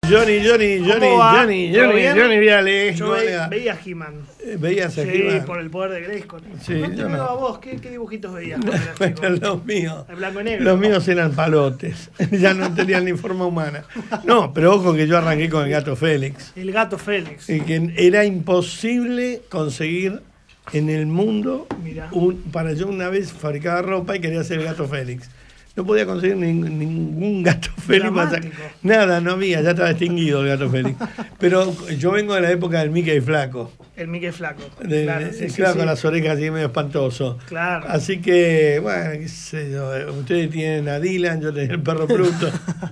Johnny Viale. Yo veía a He-Man. ¿Veías a Sí, He-Man? por el poder de Grayskull. Sí, no te yo veo no. a vos. ¿Qué dibujitos veías cuando eras chico? Bueno, los míos. El blanco y negro. Los míos eran palotes. Ya no tenían ni forma humana. No, pero ojo que yo arranqué con el gato Félix. El gato Félix. Y que era imposible conseguir en el mundo Mirá. para yo una vez fabricaba ropa y quería hacer el gato Félix. No podía conseguir ningún gato Félix. Dramático. Nada, no había, ya estaba extinguido el gato Félix. Pero yo vengo de la época del Mickey Flaco. El Mickey Flaco. Claro, con las orejas así medio espantoso. Claro. Así que, bueno, qué sé yo, ustedes tienen a Dylan, yo tenía el perro Pluto.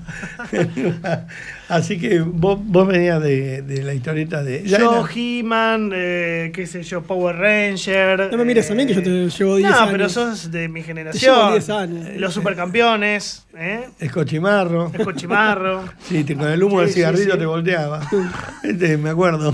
Así que vos venías de la historieta de... Yo, He-Man, qué sé yo, Power Ranger. No me mires a mí que yo te llevo 10 no, años. pero sos de mi generación. Te llevo 10 años. Los supercampeones, Escochimarro. Escochimarro. Sí, con el humo del Sí, cigarrillo sí. te volteaba. Me acuerdo.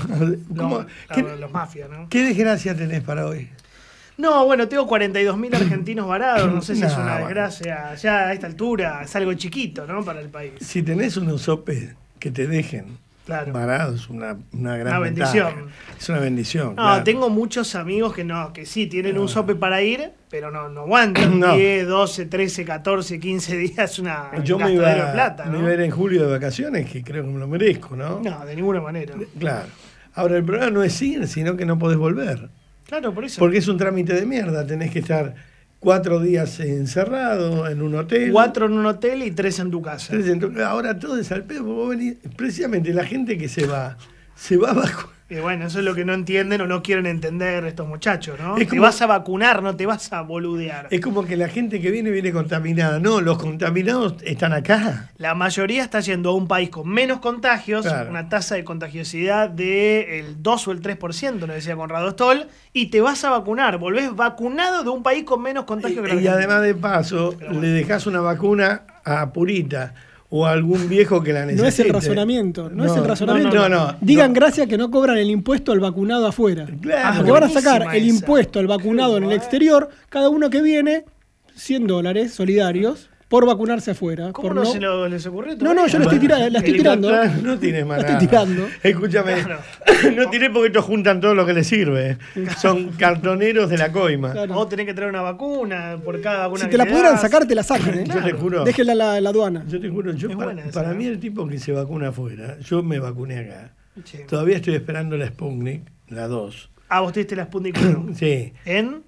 Los mafias, ¿no? ¿Qué desgracia tenés para hoy? No, bueno, tengo 42.000 argentinos varados. No sé si es No, una bueno. desgracia. Ya a esta altura es algo chiquito, ¿no? Para el país. Si tenés unos sopes que te dejen Claro. varados, una gran Una bendición. ventaja. Es una bendición. No, claro. tengo muchos amigos que sí tienen un sope para ir, pero no aguantan No. 10, 12, 13, 14, 15 días una Yo me gastadero iba, de plata, me ¿no? iba a ir en julio de vacaciones, que creo que me lo merezco, ¿no? No, de ninguna manera. Claro. Ahora, el problema no es ir, sino que no podés volver. Claro, por eso. Porque es un trámite de mierda. Tenés que estar 4 días encerrado en un hotel. 4 en un hotel y 3 en tu casa. Ahora todo es al pedo. Vos venís, precisamente la gente que se va bajo. Y bueno, eso es lo que no entienden o no quieren entender estos muchachos, ¿no? Es Te como- vas a vacunar, no te vas a boludear. Es como que la gente que viene contaminada. No, los contaminados están acá. La mayoría está yendo a un país con menos contagios, Claro. una tasa de contagiosidad del 2 o el 3%, nos decía Conrado Stoll, y te vas a vacunar. Volvés vacunado de un país con menos contagios que la Y Argentina. además de paso, Pero bueno. le dejás una vacuna a Purita o a algún viejo que la necesite. No es el razonamiento, no es el razonamiento. No. Digan gracias que no cobran el impuesto al vacunado afuera. Claro. Porque van a sacar buenísima el esa. impuesto al vacunado en el exterior, cada uno que viene, $100 solidarios, por vacunarse afuera. ¿Cómo por no se les ocurrió? No, yo la estoy tirando. No tienes más La estoy nada. tirando. Escúchame, Claro. no tiré porque estos juntan todo lo que les sirve. Son cartoneros de la coima. Claro. Vos tenés que traer una vacuna por cada vacuna Si que te la le pudieran das. sacar, te la sacan. ¿eh? Yo te juro. Déjenla la aduana. Yo te juro, Es buena esa, para ¿no? mí el tipo que se vacuna afuera, yo me vacuné acá. Sí. Todavía estoy esperando la Sputnik, la 2. Ah, vos te diste la Sputnik 1. Sí, ¿En?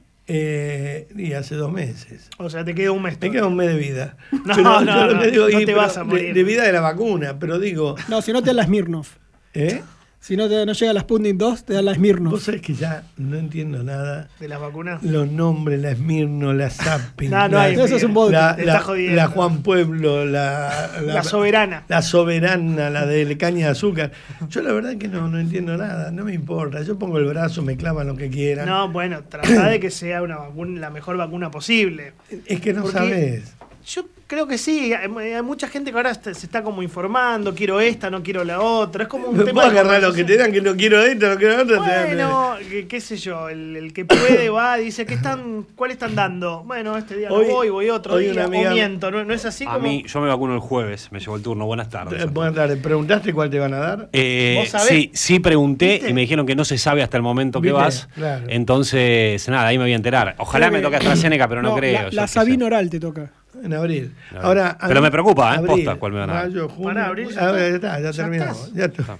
y hace 2 meses. O sea, te queda un mes. Me queda un mes de vida. No, Pero no, yo lo no, que digo, no te pero vas a morir. de vida de la vacuna, pero digo, No, si no te dan la Smirnoff. ¿eh? Si no llega la Sputnik 2, te dan la Smirnoff. Vos sabés que ya no entiendo nada. ¿De las vacunas? Los nombres, la Esmirno, la Zapping, No hay. Eso es un vodka. la, Te está la, jodiendo. la Juan Pueblo, la Soberana. la Soberana, la de caña de azúcar. Yo la verdad que no entiendo nada, no me importa. Yo pongo el brazo, me clavan lo que quieran. No, bueno, trata de que sea una vacuna, la mejor vacuna posible. Es que no Porque- sabés. Yo creo que sí, hay mucha gente que ahora se está como informando, quiero esta, no quiero la otra, es como un Me tema puedo de agarrar lo que te dan, que no quiero esto, no quiero otro. Bueno, qué sé yo, el que puede va, dice, ¿cuál están dando? Bueno, este día Hoy- no voy otro hoy día, una amiga- o miento, ¿no es así A como? mí, yo me vacuno el jueves, me llevó el turno. Buenas tardes. Buenas tardes. ¿Preguntaste cuál te van a dar? ¿Vos sabés? Sí pregunté ¿Viste? y me dijeron que no se sabe hasta el momento que ¿Viste? vas. Claro. Entonces, nada, ahí me voy a enterar. Ojalá Creo me que- toque AstraZeneca, pero no, creo. La yo qué sé. Sabina oral te toca. En abril. Abril. Ahora, Pero me preocupa, posta, cuál me van a dar. Mayo, junio. Para abril, ya Ah, está. ya está, ya terminamos. estás. Ya está.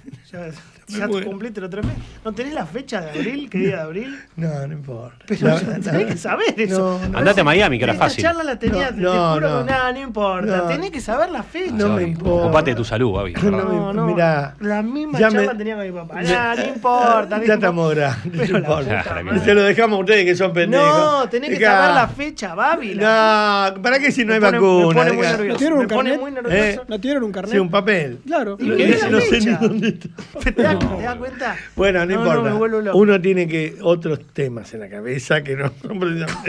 Ya Bueno. cumpliste los 3 meses. ¿No tenés la fecha de abril? ¿Qué día de abril? No importa. Pero tenés que saber eso. No, Andate a Miami, que era Esta fácil. charla la tenía, te No, juro no. que nada, no importa. No. Tenés que saber la fecha. No me importa. Ocupate de tu salud, Babi. Mirá, La misma ya charla me- tenía con mi papá. Nada, no importa. Ya estamos grandes. Pero no la importa. puta madre. Se lo dejamos a ustedes que son pendejos. No, tenés que Dejá. saber la fecha, Babi. No, ¿para qué si no hay Me pone vacuna? muy Dejá. nervioso. ¿No tienen un Me pone carnet? muy nervioso. ¿No tienen un carnet? Sí, un papel. Claro. ¿Y qué es la No sé ni fecha? dónde está. ¿Te das cuenta? Bueno, no importa. me vuelvo loco. Uno tiene que otros temas en la cabeza que no son precisamente.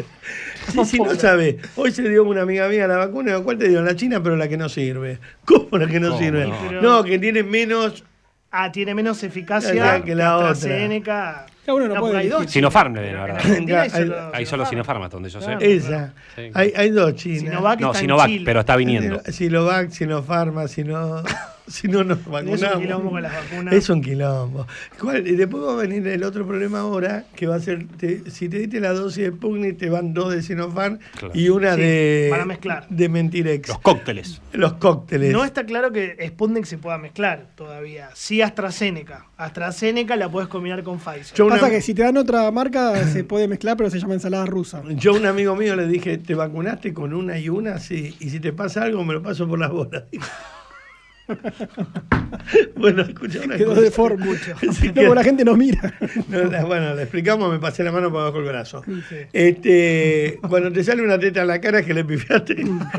Si no sabe, hoy se dio una amiga mía la vacuna, ¿cuál te dio? La china, pero la que no sirve. ¿Cómo la que no ¿Cómo sirve? no? No, que tiene menos. Ah, tiene menos eficacia Ya que la otra. AstraZeneca. Ya uno no porque puede hay dos elegir. Sinopharm, chinas. la verdad. En Argentina hay Hay- solo Hay solo Sinopharm, hasta donde yo sé. Claro. Esa. Sí. Hay dos chinas. Sinovac No, está en Sinovac, Chile. pero está viniendo. Silovac, Sinopharma, Sino. si no nos Es vacunamos. un quilombo con las vacunas. Es un quilombo. Y después va a venir el otro problema ahora, que va a ser, si te diste la dosis de Sputnik, te van 2 de Sinopharm Claro. y una Sí, van a mezclar. de Mentirex. Los cócteles. Los cócteles. No está claro que Sputnik se pueda mezclar todavía. Sí, AstraZeneca. AstraZeneca la puedes combinar con Pfizer. Yo Pasa una- que si te dan otra marca se puede mezclar, pero se llama ensalada rusa. Yo a un amigo mío le dije, ¿te vacunaste con una y una? Sí. Y si te pasa algo, me lo paso por las bolas. Bueno, escucha una Quedó cosa. de forma. Sí, Luego la gente nos mira. Bueno, le explicamos, me pasé la mano por abajo el brazo. Sí. Cuando te sale una teta en la cara es que le pifiaste,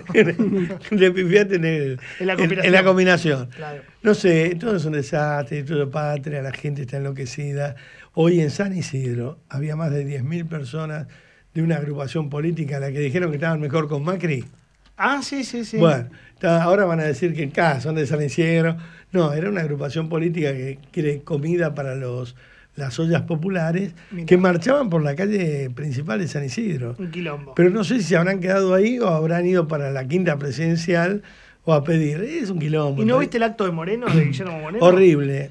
le pifiaste En la en combinación. la combinación. Claro. No sé, todo es un desastre, todo es patria, la gente está enloquecida. Hoy en San Isidro había más de 10.000 personas de una agrupación política a la que dijeron que estaban mejor con Macri. Ah, sí, sí, sí. Bueno, ahora van a decir que son de San Isidro. No, era una agrupación política que quiere comida para las ollas populares Mirá. que marchaban por la calle principal de San Isidro. Un quilombo. Pero no sé si se habrán quedado ahí o habrán ido para la quinta presidencial o a pedir. Es un quilombo. ¿Y no viste el acto de Moreno, de Guillermo Moreno? Horrible.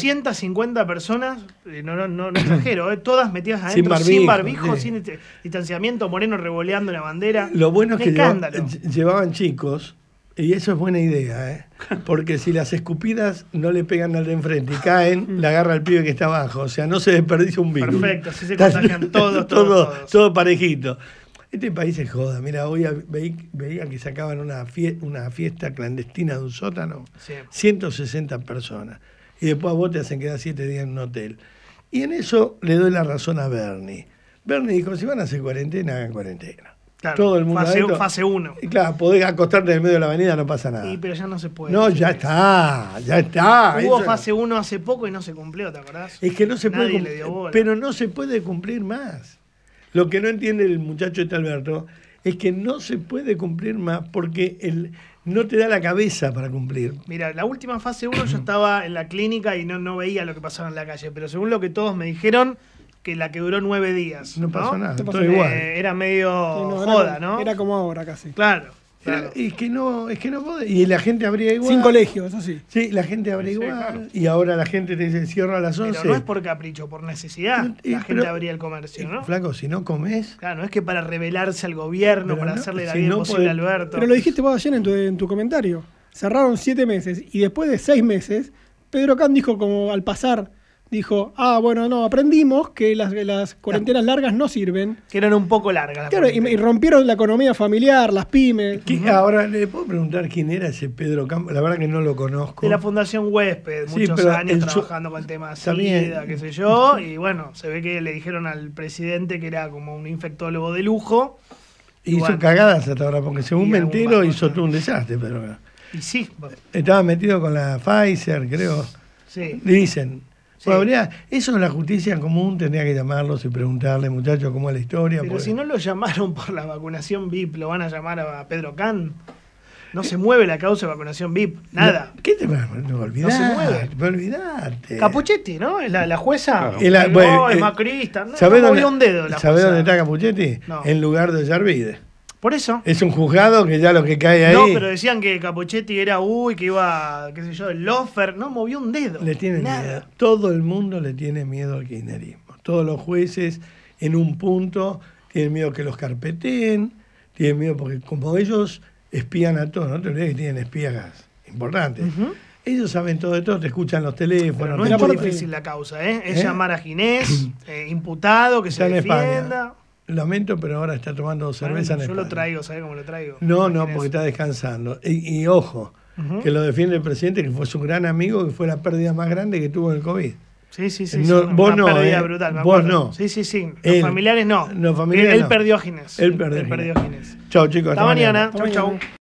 250 personas, no exagero, todas metidas Sin adentro, sin barbijo, barbijo, sí. sin distanciamiento, Moreno revoleando la bandera. Lo bueno es Un que escándalo. llevaban chicos, y eso es buena idea, ¿eh? Porque si las escupidas no le pegan al de enfrente y caen, la agarra el pibe que está abajo. O sea, no se desperdicia un virus. Perfecto, así se contagian todos. Todo parejito. Este país es joda. Mira, hoy veía que sacaban una fiesta clandestina de un sótano. Sí. 160 personas. Y después a vos te hacen quedar 7 días en un hotel. Y en eso le doy la razón a Bernie. Bernie dijo, si van a hacer cuarentena, hagan cuarentena. Claro, Todo el mundo adentro. fase 1. Y claro, podés acostarte en el medio de la avenida, no pasa nada. Pero ya no se puede. No, ya está, ya está. Hubo Eso- fase 1 hace poco y no se cumplió, ¿te acordás? Es que no se Nadie puede le dio bola. pero no se puede cumplir más. Lo que no entiende el muchacho este Alberto es que no se puede cumplir más porque no te da la cabeza para cumplir. Mira, la última fase 1 yo estaba en la clínica y no veía lo que pasaba en la calle, pero según lo que todos me dijeron, que la que duró 9 días. No pasó nada, No pasó todo nada. igual. Era medio Era joda, como- ¿no? Era como ahora casi. Claro. claro. Es que no podés. Y la gente habría igual. Sin colegio, eso sí. Sí, la gente habría Sí, igual. claro. Y ahora la gente te dice cierra a las 11. Pero no es por capricho, por necesidad. Y- La gente pero- abría el comercio, ¿no? Flaco, si no comes. Claro, no es que para rebelarse al gobierno, Pero para no, hacerle la si vida no imposible podés- a Alberto. Pero lo dijiste vos ayer en tu comentario. Cerraron 7 meses y después de 6 meses, Pedro Can dijo como al pasar, dijo, bueno, no, aprendimos que las cuarentenas largas no sirven. Que eran un poco largas las Claro, y cuarentenas. rompieron la economía familiar, las pymes. Ahora, ¿le puedo preguntar quién era ese Pedro Campos? La verdad que no lo conozco. De la Fundación Huésped, Sí, muchos pero años el trabajando con temas Está bien. SIDA, qué sé yo, y bueno, se ve que le dijeron al presidente que era como un infectólogo de lujo, Hizo bueno. cagadas hasta ahora, porque según Y me algún entero bajón, hizo ¿no? todo un desastre, pero y sí, bueno, estaba metido con la Pfizer, creo. sí. Dicen. Sí. Bueno, eso en la justicia común tendría que llamarlos y preguntarle, muchachos, cómo es la historia. Pero porque- si no lo llamaron por la vacunación VIP, lo van a llamar a Pedro Can. No se mueve la causa de vacunación VIP, nada. ¿Qué te va a olvidar? No se mueve. Olvidarte. Capuchetti, ¿no? Es la jueza. Claro. Y la- No, bueno, es macrista. No, ¿sabés no movió un dedo la ¿Sabés jueza. dónde está Capuchetti? No. En lugar de Yarvide. Por eso. Es un juzgado que ya lo que cae ahí No, pero decían que Capuchetti era, que iba, qué sé yo, el lofer. No movió un dedo. le tienen nada. miedo. Todo el mundo le tiene miedo al kirchnerismo. Todos los jueces en un punto tienen miedo que los carpeteen, tienen miedo porque como ellos espían a todos, no te olvides que tienen espías importantes. Ujú. Ellos saben todo de todo, te escuchan los teléfonos. Pero no te es muy aparte- difícil la causa, ¿eh? Es ¿Eh? llamar a Ginés, imputado, que Está se en España. defienda. Lamento, pero ahora está tomando cerveza Bueno, en yo lo España. traigo, ¿sabes cómo lo traigo? No, no, Ginés. porque está descansando. Y ojo, Ujú. que lo defiende el presidente, que fue su gran amigo, que fue la pérdida más grande que tuvo en el COVID. Sí, sí, sí. No, sí, vos una no, pérdida brutal, me vos acuerdo. no. Sí, sí, sí. Los Él. familiares no. Los familiares Él no. perdió a Ginés. Él perdió a perdió Ginés. a Ginés. Chao, chicos. Hasta mañana. Hasta Chau, chau. mañana.